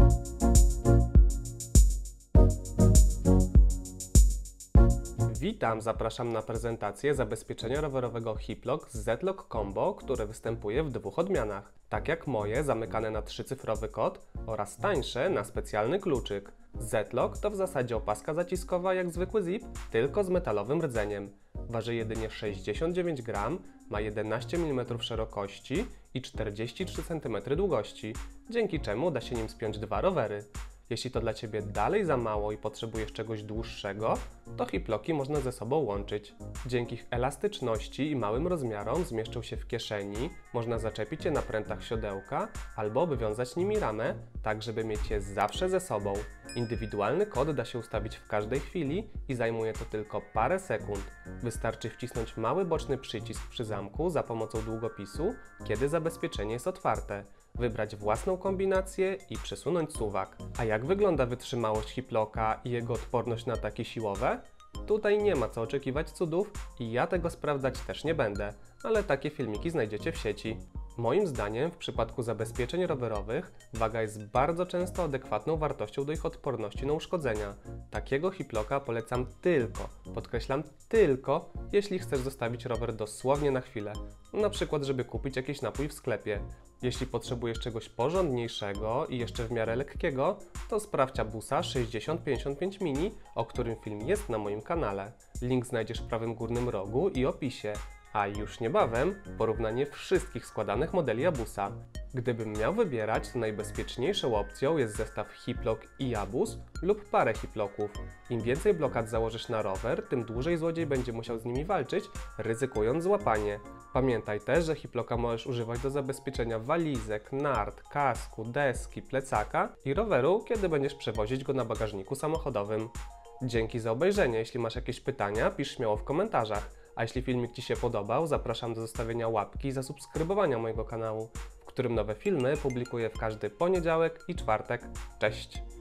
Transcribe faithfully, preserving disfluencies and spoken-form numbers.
Witam, zapraszam na prezentację zabezpieczenia rowerowego Hiplock z Z-Lock Combo, które występuje w dwóch odmianach. Tak jak moje, zamykane na trzycyfrowy kod oraz tańsze na specjalny kluczyk. Z-Lock to w zasadzie opaska zaciskowa jak zwykły zip, tylko z metalowym rdzeniem. Waży jedynie sześćdziesiąt dziewięć gramów, ma jedenaście milimetrów szerokości i czterdzieści trzy centymetry długości, dzięki czemu da się nim spiąć dwa rowery. Jeśli to dla Ciebie dalej za mało i potrzebujesz czegoś dłuższego, to Hiplocki można ze sobą łączyć. Dzięki ich elastyczności i małym rozmiarom zmieszczą się w kieszeni, można zaczepić je na prętach siodełka albo obwiązać nimi ramę, tak żeby mieć je zawsze ze sobą. Indywidualny kod da się ustawić w każdej chwili i zajmuje to tylko parę sekund. Wystarczy wcisnąć mały boczny przycisk przy zamku za pomocą długopisu, kiedy zabezpieczenie jest otwarte, wybrać własną kombinację i przesunąć suwak. A jak wygląda wytrzymałość Hiplocka i jego odporność na ataki siłowe? Tutaj nie ma co oczekiwać cudów i ja tego sprawdzać też nie będę, ale takie filmiki znajdziecie w sieci. Moim zdaniem w przypadku zabezpieczeń rowerowych waga jest bardzo często adekwatną wartością do ich odporności na uszkodzenia. Takiego Hiplocka polecam tylko, podkreślam tylko, jeśli chcesz zostawić rower dosłownie na chwilę, na przykład żeby kupić jakiś napój w sklepie. Jeśli potrzebujesz czegoś porządniejszego i jeszcze w miarę lekkiego, to sprawdź Abusa sześćdziesiąt pięćdziesiąt pięć mini, o którym film jest na moim kanale. Link znajdziesz w prawym górnym rogu i opisie. A już niebawem porównanie wszystkich składanych modeli Abusa. Gdybym miał wybierać, to najbezpieczniejszą opcją jest zestaw Hiplock i Abus lub parę Hiplocków. Im więcej blokad założysz na rower, tym dłużej złodziej będzie musiał z nimi walczyć, ryzykując złapanie. Pamiętaj też, że Hiplocka możesz używać do zabezpieczenia walizek, nart, kasku, deski, plecaka i roweru, kiedy będziesz przewozić go na bagażniku samochodowym. Dzięki za obejrzenie. Jeśli masz jakieś pytania, pisz śmiało w komentarzach. A jeśli filmik Ci się podobał, zapraszam do zostawienia łapki i zasubskrybowania mojego kanału, w którym nowe filmy publikuję w każdy poniedziałek i czwartek. Cześć!